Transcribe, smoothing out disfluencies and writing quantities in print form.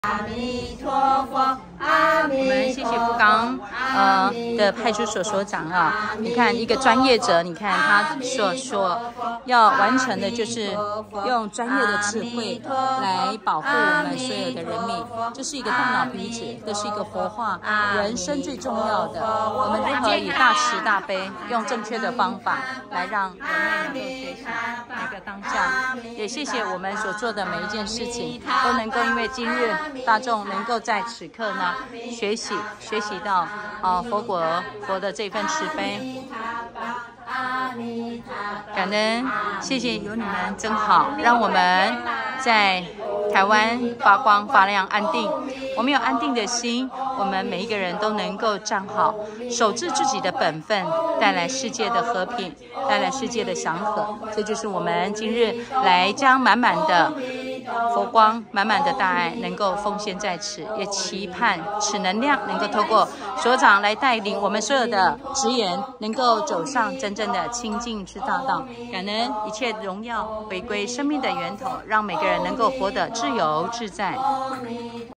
阿弥陀佛，阿弥陀佛。我们谢谢福冈的派出所所长啊，你看一个专业者，你看他所要完成的就是用专业的智慧来保护我们所有的人民，这是一个大脑皮质，这是一个活化人生最重要的。我们如何以大慈大悲，用正确的方法来让人类能够学习每个当下。也谢谢我们所做的每一件事情，都能够因为今日大众能够在此刻呢学习到佛的这份慈悲。感恩，谢谢有你们真好，让我们在台湾发光发亮安定。我们有安定的心，我们每一个人都能够站好，守住自己的本分，带来世界的和平，带来世界的祥和。这就是我们今日来将满满的佛光、满满的大爱能够奉献在此，也期盼此能量能够透过所长来带领我们所有的职员，能够走上真正的清净之大道。感恩一切荣耀回归生命的源头，让每个人能够活得自由自在。